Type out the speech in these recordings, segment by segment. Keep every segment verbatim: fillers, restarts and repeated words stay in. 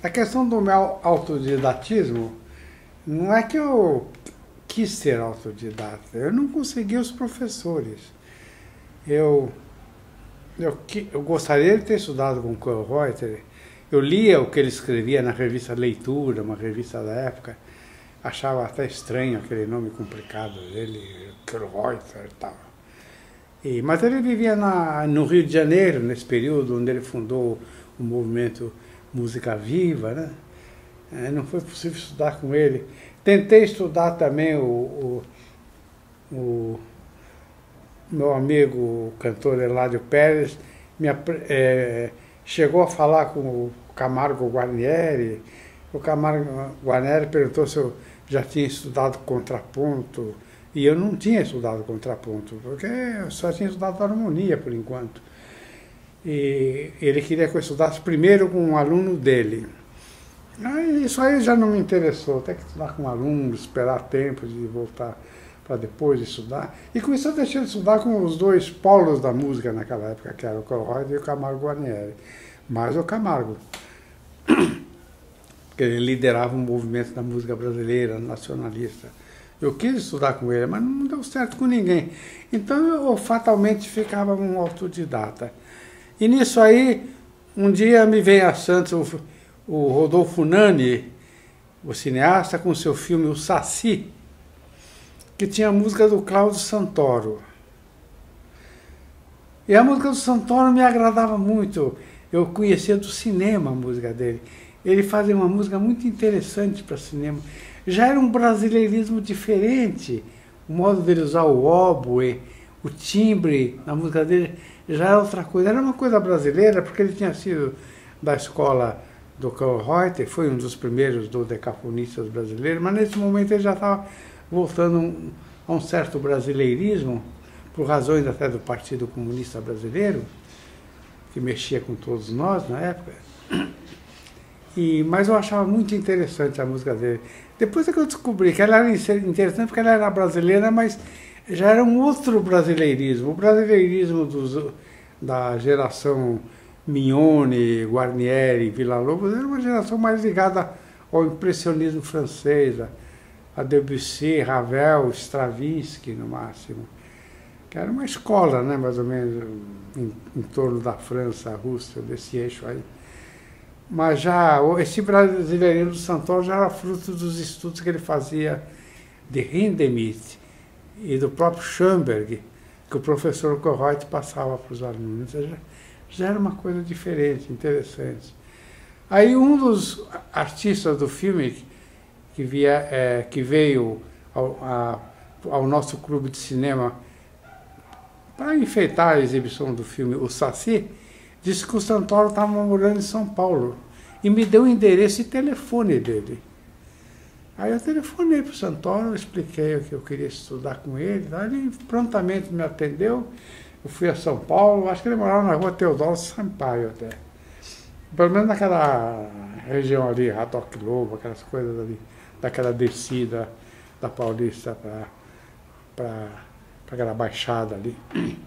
A questão do meu autodidatismo não é que eu quis ser autodidata, eu não consegui os professores. Eu, eu, eu gostaria de ter estudado com Kölreuter. Eu lia o que ele escrevia na revista Leitura, uma revista da época. Achava até estranho aquele nome complicado dele, Kölreuter e tal. E, mas ele vivia na, no Rio de Janeiro, nesse período onde ele fundou o movimento Música Viva, né? É, não foi possível estudar com ele. Tentei estudar também o, o, o meu amigo, o cantor Eládio Pérez, me, é, chegou a falar com o Camargo Guarnieri. O Camargo Guarnieri perguntou se eu já tinha estudado contraponto, e eu não tinha estudado contraponto, porque eu só tinha estudado harmonia por enquanto. E ele queria que eu estudasse primeiro com um aluno dele. Aí, isso aí já não me interessou, tem que estudar com um aluno, esperar tempo de voltar para depois de estudar. E com isso eu deixei de estudar com os dois polos da música naquela época, que era o Kölreuter e o Camargo Guarnieri. Mais o Camargo, porque ele liderava um movimento da música brasileira, nacionalista. Eu quis estudar com ele, mas não deu certo com ninguém. Então eu fatalmente ficava um autodidata. E nisso aí, um dia me veio a Santos o, o Rodolfo Nani, o cineasta, com seu filme O Saci, que tinha a música do Cláudio Santoro. E a música do Santoro me agradava muito. Eu conhecia do cinema a música dele. Ele fazia uma música muito interessante para cinema. Já era um brasileirismo diferente. O modo dele usar o oboe, o timbre na música dele, já era outra coisa. Era uma coisa brasileira, porque ele tinha sido da escola do Kölreuter, foi um dos primeiros dodecafonistas brasileiros, mas nesse momento ele já estava voltando a um certo brasileirismo, por razões até do Partido Comunista Brasileiro, que mexia com todos nós na época. E, mas eu achava muito interessante a música dele. Depois é que eu descobri que ela era interessante porque ela era brasileira, mas já era um outro brasileirismo. O brasileirismo dos, da geração Mignone, Guarnieri, Villa-Lobos era uma geração mais ligada ao impressionismo francês, a Debussy, Ravel, Stravinsky no máximo. Que era uma escola, né, mais ou menos, em, em torno da França, a Rússia, desse eixo aí. Mas já, esse brasileirismo do Santoro já era fruto dos estudos que ele fazia de Hindemith e do próprio Schoenberg, que o professor Kölreuter passava para os alunos. Já, já era uma coisa diferente, interessante. Aí um dos artistas do filme que, via, é, que veio ao, a, ao nosso clube de cinema para enfeitar a exibição do filme O Saci, disse que o Santoro estava morando em São Paulo e me deu o endereço e telefone dele. Aí eu telefonei para o Santoro, expliquei que eu queria estudar com ele, ele prontamente me atendeu, eu fui a São Paulo, acho que ele morava na rua Teodoro Sampaio até. Pelo menos naquela região ali, Radoc Lobo, aquelas coisas ali, daquela descida da Paulista para aquela baixada ali.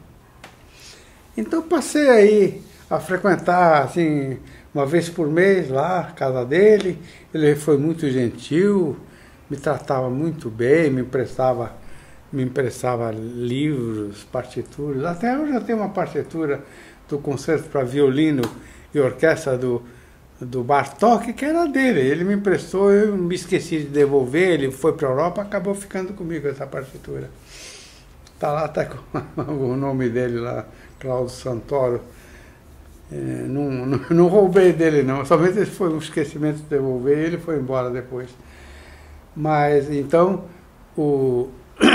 Então passei aí a frequentar, assim, uma vez por mês lá, a casa dele. Ele foi muito gentil, me tratava muito bem, me emprestava, me emprestava livros, partituras. Até hoje eu tenho uma partitura do concerto para violino e orquestra do, do Bartók, que era dele. Ele me emprestou, eu me esqueci de devolver, ele foi para a Europa, acabou ficando comigo essa partitura. Está lá até com o nome dele lá, Cláudio Santoro. É, não, não, não roubei dele não, somente foi um esquecimento de devolver e ele foi embora depois. Mas então, o...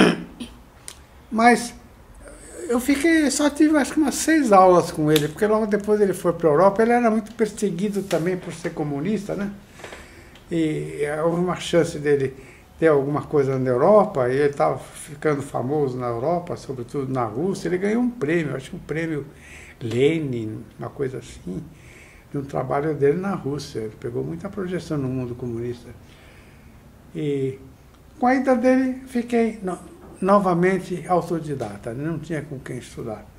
mas eu fiquei, só tive acho que umas seis aulas com ele, porque logo depois ele foi para a Europa, ele era muito perseguido também por ser comunista, né? E houve uma chance dele ter alguma coisa na Europa, e ele estava ficando famoso na Europa, sobretudo na Rússia, ele ganhou um prêmio, acho que um prêmio Lenin, uma coisa assim, de um trabalho dele na Rússia. Ele pegou muita projeção no mundo comunista. E com a ida dele, fiquei no, novamente autodidata, não tinha com quem estudar.